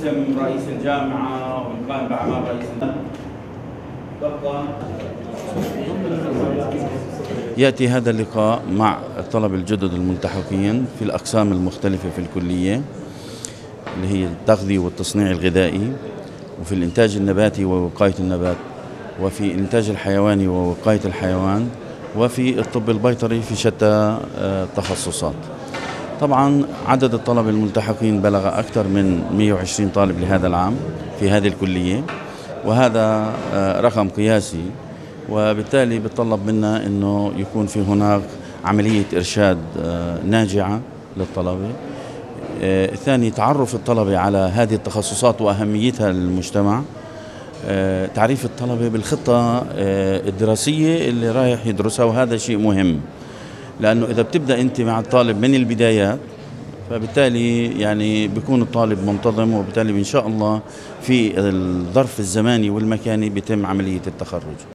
اسم رئيس الجامعة والقائم بأعمال رئيس الجامعة. يأتي هذا اللقاء مع الطلبة الجدد الملتحقين في الأقسام المختلفة في الكلية، اللي هي التغذية والتصنيع الغذائي، وفي الإنتاج النباتي ووقاية النبات، وفي الإنتاج الحيواني ووقاية الحيوان، وفي الطب البيطري في شتى التخصصات. طبعا عدد الطلبة الملتحقين بلغ أكثر من 120 طالب لهذا العام في هذه الكلية، وهذا رقم قياسي، وبالتالي بتطلب منا أنه يكون في هناك عملية إرشاد ناجعة للطلبة. الثاني تعرف الطلبة على هذه التخصصات وأهميتها للمجتمع، تعريف الطلبة بالخطة الدراسية اللي رايح يدرسها، وهذا شيء مهم، لأنه إذا بتبدأ أنت مع الطالب من البدايات فبالتالي يعني بيكون الطالب منتظم، وبالتالي إن شاء الله في الظرف الزماني والمكاني بيتم عملية التخرج.